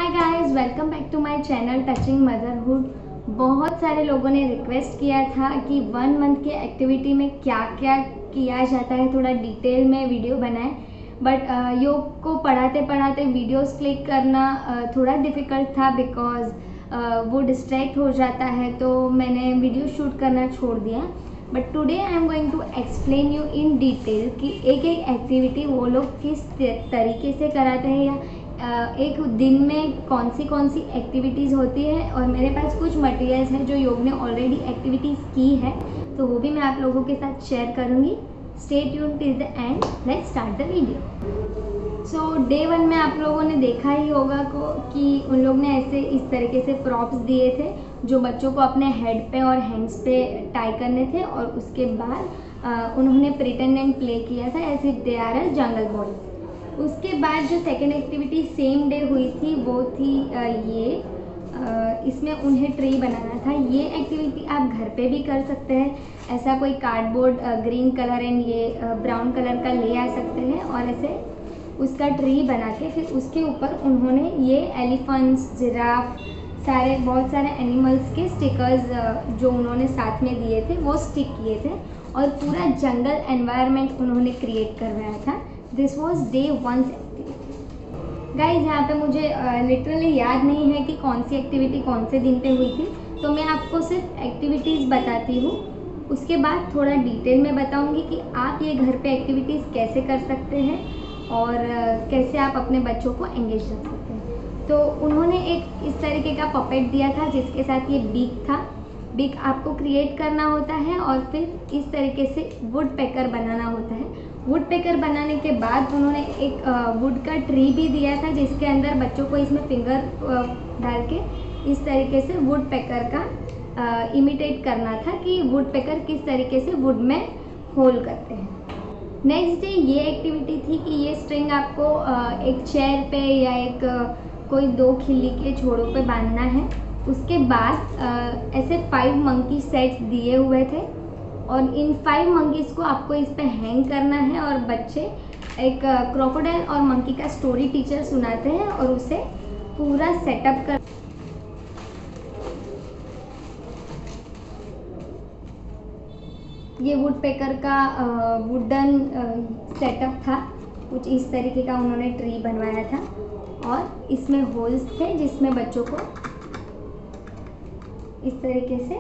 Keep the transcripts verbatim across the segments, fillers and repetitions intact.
Hi guys, welcome back to my channel touching motherhood. बहुत सारे लोगों ने रिक्वेस्ट किया था कि वन मंथ के एक्टिविटी में क्या क्या किया जाता है थोड़ा डिटेल में वीडियो बनाएं। बट uh, योग को पढ़ाते पढ़ाते वीडियोस क्लिक करना uh, थोड़ा डिफ़िकल्ट था बिकॉज uh, वो डिस्ट्रैक्ट हो जाता है, तो मैंने वीडियो शूट करना छोड़ दिया। But today I am going to explain you in detail कि एक एक एक्टिविटी वो लोग किस तरीके से कराते हैं या एक दिन में कौन सी कौन सी एक्टिविटीज़ होती है। और मेरे पास कुछ मटेरियल्स हैं जो योग ने ऑलरेडी एक्टिविटीज़ की है, तो वो भी मैं आप लोगों के साथ शेयर करूँगी। Stay tune till the end, let's start the video. So day one में आप लोगों ने देखा ही होगा को कि उन लोग ने ऐसे इस तरीके से प्रॉप्स दिए थे जो बच्चों को अपने हेड पे और हैंड्स पे टाई करने थे, और उसके बाद उन्होंने प्रिटेंड एंड प्ले किया था as if they are a jungle boys. उसके बाद जो सेकेंड एक्टिविटी सेम डे हुई थी वो थी ये, इसमें उन्हें ट्री बनाना था। ये एक्टिविटी आप घर पे भी कर सकते हैं। ऐसा कोई कार्डबोर्ड ग्रीन कलर एंड ये ब्राउन कलर का ले आ सकते हैं और ऐसे उसका ट्री बना के फिर उसके ऊपर उन्होंने ये एलिफेंट्स, जिराफ, सारे बहुत सारे एनिमल्स के स्टिकर्स जो उन्होंने साथ में दिए थे वो स्टिक किए थे और पूरा जंगल एनवायरनमेंट उन्होंने क्रिएट करवाया था। This was day one activity. Guys यहाँ पे मुझे लिटरली uh, याद नहीं है कि कौन सी एक्टिविटी कौन से दिन पे हुई थी, तो मैं आपको सिर्फ एक्टिविटीज़ बताती हूँ। उसके बाद थोड़ा डिटेल में बताऊँगी कि आप ये घर पे एक्टिविटीज़ कैसे कर सकते हैं और uh, कैसे आप अपने बच्चों को एंगेज रख सकते हैं। तो उन्होंने एक इस तरीके का पपेट दिया था जिसके साथ ये बीक था। बीक आपको क्रिएट करना होता है और फिर इस तरीके से वुड पैकर बनाना होता है। वुड पैकर बनाने के बाद उन्होंने एक वुड का ट्री भी दिया था जिसके अंदर बच्चों को इसमें फिंगर डाल के इस तरीके से वुड पैकर का इमिटेट करना था कि वुड पैकर किस तरीके से वुड में होल करते हैं। नेक्स्ट डे ये एक्टिविटी थी कि ये स्ट्रिंग आपको एक चेयर पे या एक कोई दो खिल्ली के छोरों पे बांधना है। उसके बाद ऐसे फाइव मंकी सेट्स दिए हुए थे और इन फाइव मंकीज़ को आपको इस पे हैंग करना है और बच्चे एक क्रोकोडाइल और मंकी का स्टोरी टीचर सुनाते हैं और उसे पूरा सेटअप कर। ये वुड पैकर का वुडन सेटअप था, कुछ इस तरीके का उन्होंने ट्री बनवाया था और इसमें होल्स थे जिसमें बच्चों को इस तरीके से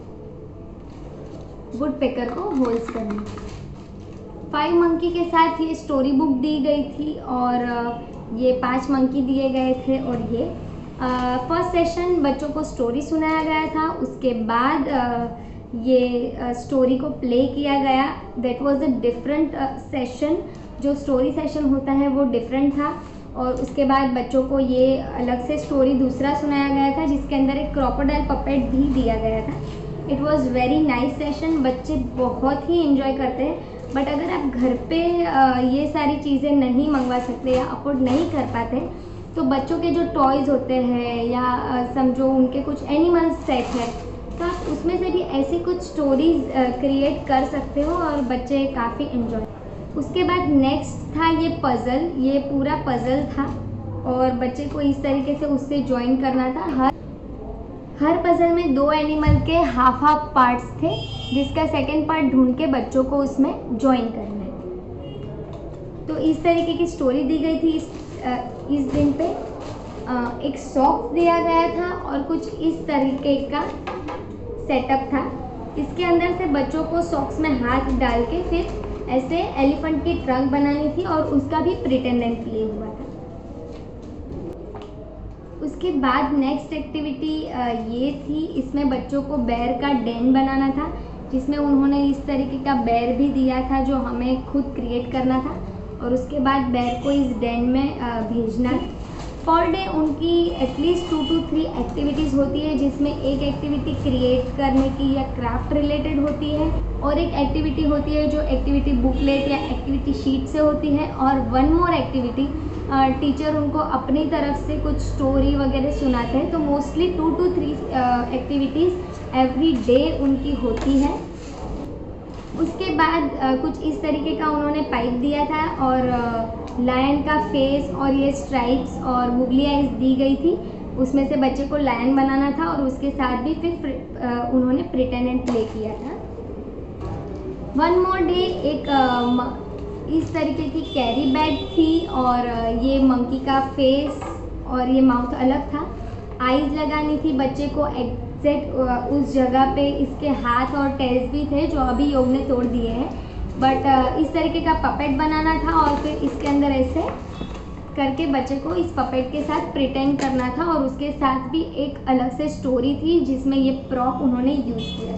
वुड पैकर को होल्स करने। फाइव मंकी के साथ ये स्टोरी बुक दी गई थी और ये पांच मंकी दिए गए थे और ये फर्स्ट सेशन बच्चों को स्टोरी सुनाया गया था। उसके बाद आ, ये स्टोरी को प्ले किया गया। That was a different session. जो स्टोरी सेशन होता है वो डिफरेंट था और उसके बाद बच्चों को ये अलग से स्टोरी दूसरा सुनाया गया था जिसके अंदर एक क्रोकोडाइल पपेट भी दिया गया था। It was very nice session. बच्चे बहुत ही इन्जॉय करते हैं। बट अगर आप घर पे ये सारी चीज़ें नहीं मंगवा सकते या अफोर्ड नहीं कर पाते तो बच्चों के जो टॉयज़ होते हैं या समझो उनके कुछ एनिमल्स सेट है तो आप उसमें से भी ऐसी कुछ स्टोरीज क्रिएट कर सकते हो और बच्चे काफ़ी इन्जॉय। उसके बाद नेक्स्ट था ये पज़ल। ये पूरा पज़ल था और बच्चे को इस तरीके से उससे ज्वाइन करना था। हर हर पज़ल में दो एनिमल के हाफ हाफ पार्ट्स थे जिसका सेकंड पार्ट ढूंढ के बच्चों को उसमें ज्वाइन करना है। तो इस तरीके की स्टोरी दी गई थी। इस इस दिन पे एक सॉक्स दिया गया था और कुछ इस तरीके का सेटअप था। इसके अंदर से बच्चों को सॉक्स में हाथ डाल के फिर ऐसे एलिफेंट की ट्रंक बनानी थी और उसका भी प्रिटेंडेंट प्ले हुआ था। उसके बाद नेक्स्ट एक्टिविटी ये थी, इसमें बच्चों को बैर का डेन बनाना था जिसमें उन्होंने इस तरीके का बैर भी दिया था जो हमें खुद क्रिएट करना था और उसके बाद बैर को इस डेन में भेजना। पर डे उनकी at least two to three activities होती है जिसमें एक एक्टिविटी क्रिएट करने की या क्राफ्ट रिलेटेड होती है और एक एक्टिविटी होती है जो एक्टिविटी बुकलेट या एक्टिविटी शीट से होती है और वन मोर एक्टिविटी टीचर उनको अपनी तरफ से कुछ स्टोरी वगैरह सुनाते हैं। तो mostly two to three activities every day उनकी होती है। उसके बाद uh, कुछ इस तरीके का उन्होंने पाइप दिया था और uh, लायन का फेस और ये स्ट्राइप्स और गुगली आइज दी गई थी। उसमें से बच्चे को लायन बनाना था और उसके साथ भी फिर उन्होंने प्रिटेंड एंड प्ले किया था। वन मोर डे एक इस तरीके की कैरी बैग थी और ये मंकी का फेस और ये माउथ अलग था। आईज लगानी थी बच्चे को एग्जैक्ट उस जगह पे। इसके हाथ और टेल्स भी थे जो अभी योग ने तोड़ दिए हैं, बट इस तरीके का पपेट बनाना था और फिर इसके अंदर ऐसे करके बच्चे को इस पपेट के साथ प्रिटेंड करना था और उसके साथ भी एक अलग से स्टोरी थी जिसमें ये प्रॉप उन्होंने यूज़ किया।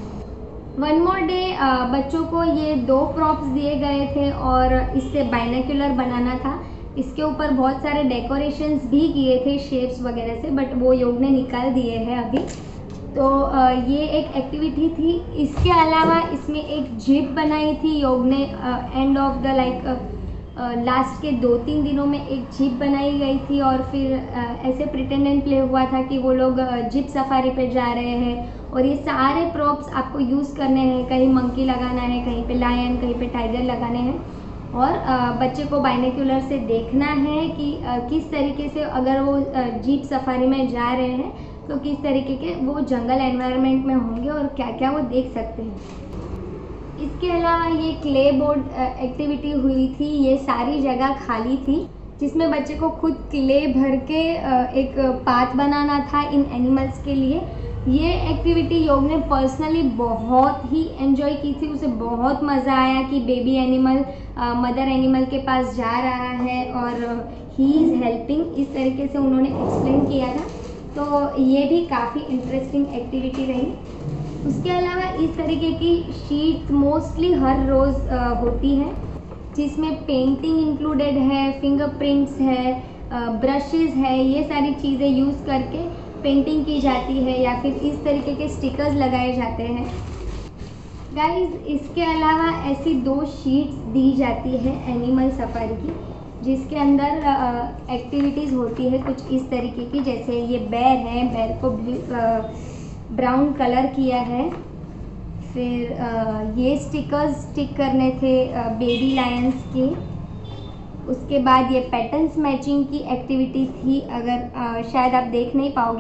वन मोर डे बच्चों को ये दो प्रॉप्स दिए गए थे और इससे बाइनोक्यूलर बनाना था। इसके ऊपर बहुत सारे डेकोरेशंस भी किए थे शेप्स वगैरह से, बट वो योग ने निकाल दिए हैं अभी। तो ये एक एक्टिविटी थी। इसके अलावा इसमें एक जिप बनाई थी योग ने। End of the like last के दो तीन दिनों में एक जिप बनाई गई थी और फिर ऐसे प्रिटेंड एंड प्ले हुआ था कि वो लोग जिप सफारी पे जा रहे हैं और ये सारे प्रॉप्स आपको यूज़ करने हैं। कहीं मंकी लगाना है, कहीं पे लायन, कहीं पे टाइगर लगाने हैं और बच्चे को बाइनोक्यूलर से देखना है कि किस तरीके से अगर वो जीप सफारी में जा रहे हैं तो किस तरीके के वो जंगल एनवायरनमेंट में होंगे और क्या क्या वो देख सकते हैं। इसके अलावा ये क्ले बोर्ड एक्टिविटी हुई थी। ये सारी जगह खाली थी जिसमें बच्चे को खुद क्ले भर के एक पाथ बनाना था इन एनिमल्स के लिए। ये एक्टिविटी योग ने पर्सनली बहुत ही एंजॉय की थी। उसे बहुत मज़ा आया कि बेबी एनिमल मदर एनिमल के पास जा रहा है और ही इज़ हेल्पिंग, इस तरीके से उन्होंने एक्सप्लेन किया था। तो ये भी काफ़ी इंटरेस्टिंग एक्टिविटी रही। उसके अलावा इस तरीके की शीट मोस्टली हर रोज़ होती है जिसमें पेंटिंग इंक्लूडेड है, फिंगरप्रिंट्स है, ब्रशेज़ है, ये सारी चीज़ें यूज़ करके पेंटिंग की जाती है या फिर इस तरीके के स्टिकर्स लगाए जाते हैं। गाइस, इसके अलावा ऐसी दो शीट्स दी जाती है एनिमल सफारी की जिसके अंदर एक्टिविटीज़ होती है कुछ इस तरीके की। जैसे ये बैर है, बैर को ब्राउन कलर किया है। फिर आ, ये स्टिकर्स स्टिक करने थे बेबी लायंस के। उसके बाद ये पैटर्न्स मैचिंग की एक्टिविटी थी। अगर आ, शायद आप देख नहीं पाओगे,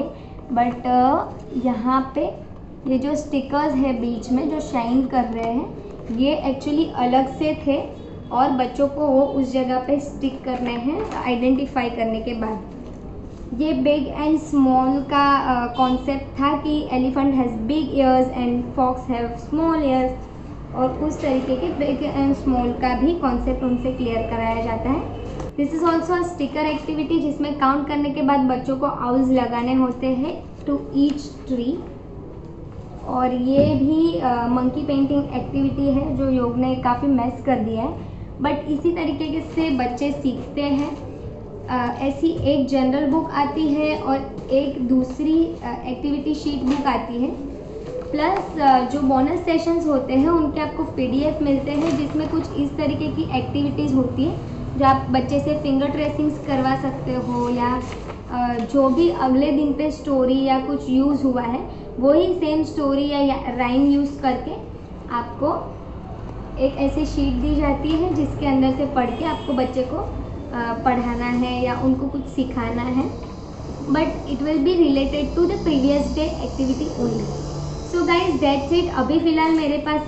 बट यहाँ पे ये जो स्टिकर्स है बीच में जो शाइन कर रहे हैं ये एक्चुअली अलग से थे और बच्चों को वो उस जगह पे स्टिक करने हैं आइडेंटिफाई करने के बाद। ये बिग एंड स्मॉल का कॉन्सेप्ट uh, था कि elephant has big ears and fox have small ears और उस तरीके के बिग एंड स्मॉल का भी कॉन्सेप्ट उनसे क्लियर कराया जाता है। This is also a sticker activity जिसमें काउंट करने के बाद बच्चों को आउल्स लगाने होते हैं टू ईच ट्री। और ये भी मंकी पेंटिंग एक्टिविटी है जो योग ने काफ़ी मैस कर दिया है, बट इसी तरीके से बच्चे सीखते हैं। Uh, ऐसी एक जनरल बुक आती है और एक दूसरी एक्टिविटी शीट बुक आती है, प्लस uh, जो बोनस सेशंस होते हैं उनके आपको पीडीएफ मिलते हैं जिसमें कुछ इस तरीके की एक्टिविटीज़ होती है जो आप बच्चे से फिंगर ट्रेसिंग्स करवा सकते हो या uh, जो भी अगले दिन पे स्टोरी या कुछ यूज़ हुआ है वही सेम स्टोरी या, या राइम यूज़ करके आपको एक ऐसी शीट दी जाती है जिसके अंदर से पढ़ के आपको बच्चे को पढ़ाना है या उनको कुछ सिखाना है, but it will be related to the previous day activity only. So guys that's it. अभी फ़िलहाल मेरे पास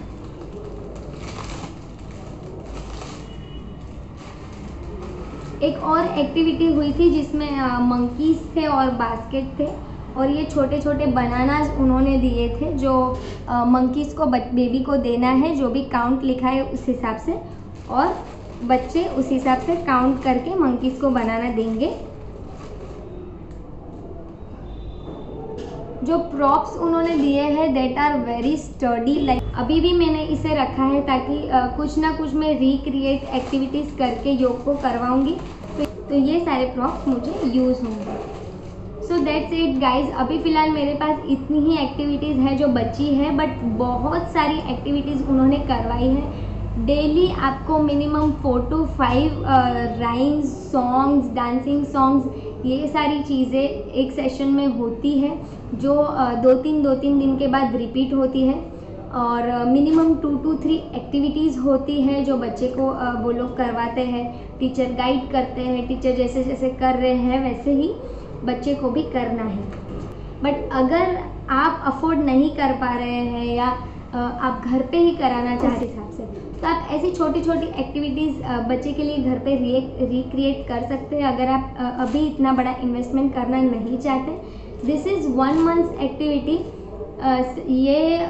एक और एक्टिविटी हुई थी जिसमें मंकीज़ थे और बास्केट थे और ये छोटे छोटे बनानास उन्होंने दिए थे जो मंकीज़ को बेबी को देना है, जो भी काउंट लिखा है उस हिसाब से, और बच्चे उस हिसाब से काउंट करके मंकीज़ को बनाना देंगे। जो प्रॉप्स उन्होंने दिए हैं that are very sturdy. Like अभी भी मैंने इसे रखा है ताकि uh, कुछ ना कुछ मैं रिक्रिएट एक्टिविटीज़ करके योग को करवाऊँगी, तो, तो ये सारे प्रॉप्स मुझे यूज़ होंगे। So that's it guys. अभी फ़िलहाल मेरे पास इतनी ही एक्टिविटीज़ है जो बची है, बट बहुत सारी एक्टिविटीज़ उन्होंने करवाई है। डेली आपको minimum four to five rhymes, songs, dancing songs, ये सारी चीज़ें एक सेशन में होती है जो uh, दो तीन दो तीन दिन के बाद रिपीट होती है। और minimum two to three activities होती है जो बच्चे को uh, वो लोग करवाते हैं। टीचर गाइड करते हैं, टीचर जैसे जैसे कर रहे हैं वैसे ही बच्चे को भी करना है। बट अगर आप अफोर्ड नहीं कर पा रहे हैं या uh, आप घर पे ही कराना चाहते हिसाब से, तो आप ऐसी छोटी छोटी एक्टिविटीज़ बच्चे के लिए घर पे रिक्रिएट कर सकते हैं। अगर आप uh, अभी इतना बड़ा इन्वेस्टमेंट करना नहीं चाहते, this is one month's activity. ये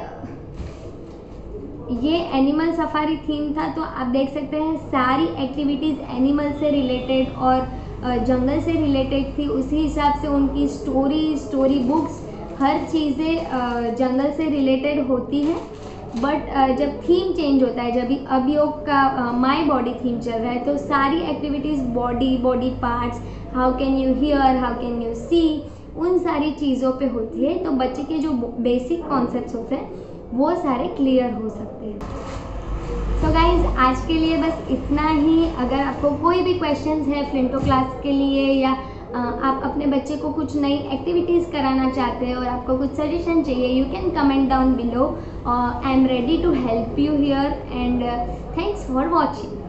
ये एनिमल सफारी थीम था, तो आप देख सकते हैं सारी एक्टिविटीज़ एनिमल से रिलेटेड और जंगल से रिलेटेड थी। उसी हिसाब से उनकी स्टोरी स्टोरी बुक्स हर चीज़ें जंगल से रिलेटेड होती है। बट जब थीम चेंज होता है, जब अभियोग का माय बॉडी थीम चल रहा है, तो सारी activities body body parts, how can you hear, how can you see, उन सारी चीज़ों पे होती है। तो बच्चे के जो बेसिक कॉन्सेप्ट्स होते हैं वो सारे क्लियर हो सकते हैं। सो गाइज, आज के लिए बस इतना ही। अगर आपको कोई भी क्वेश्चंस है फ्लिंटो क्लास के लिए, या आप अपने बच्चे को कुछ नई एक्टिविटीज़ कराना चाहते हैं और आपको कुछ सजेशन चाहिए, you can comment down below. I am ready to help you here, and thanks for watching.